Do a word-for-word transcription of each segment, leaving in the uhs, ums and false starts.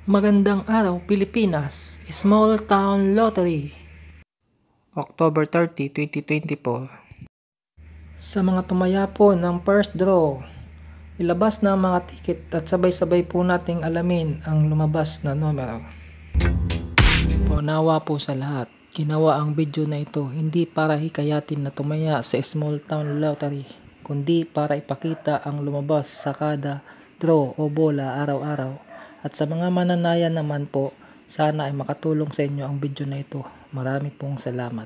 Magandang araw Pilipinas, Small Town Lottery, October thirtieth, twenty twenty-four. Sa mga tumaya po ng first draw, ilabas na ang mga ticket at sabay-sabay po nating alamin ang lumabas na numero. Paunawa po sa lahat, ginawa ang video na ito hindi para hikayatin na tumaya sa Small Town Lottery, kundi para ipakita ang lumabas sa kada draw o bola araw-araw. At sa mga mananayan naman po, sana ay makatulong sa inyo ang video na ito. Marami pong salamat.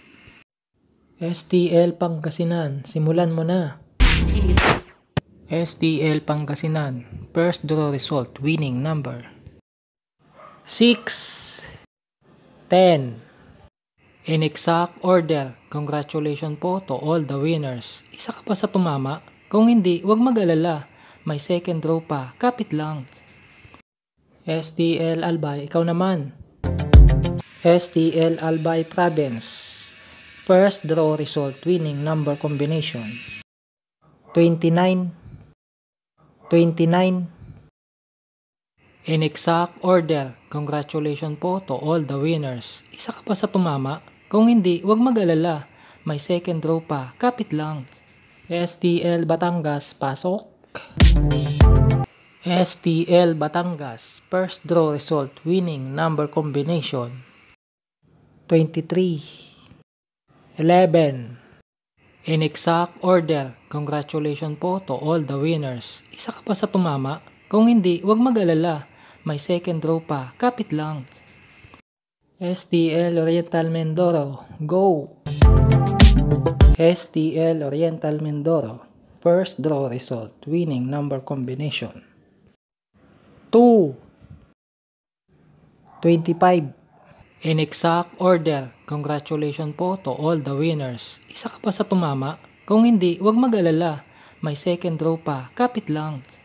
S T L Pangasinan, simulan mo na. S T L Pangasinan, first draw result, winning number six, ten. In exact order, congratulations po to all the winners. Isa ka pa sa tumama? Kung hindi, huwag mag-alala. May second draw pa, kapit lang. S T L Albay, ikaw naman. S T L Albay Province, first draw result, winning number combination twenty-nine, twenty-nine. In exact order, congratulations po to all the winners. Isa ka pa sa tumama? Kung hindi, huwag mag-alala. May second draw pa, kapit lang. S T L Batangas, pasok. S T L Batangas, first draw result, winning number combination twenty-three, eleven. In exact order, congratulations po to all the winners. Isa ka pa sa tumama? Kung hindi, huwag mag-alala. May second draw pa, kapit lang. S T L Oriental Mindoro, go! S T L Oriental Mindoro, first draw result, winning number combination two, twenty-five. In exact order, congratulations po to all the winners. Isa ka pa sa tumama? Kung hindi, huwag mag-alala. May second draw pa, kapit lang.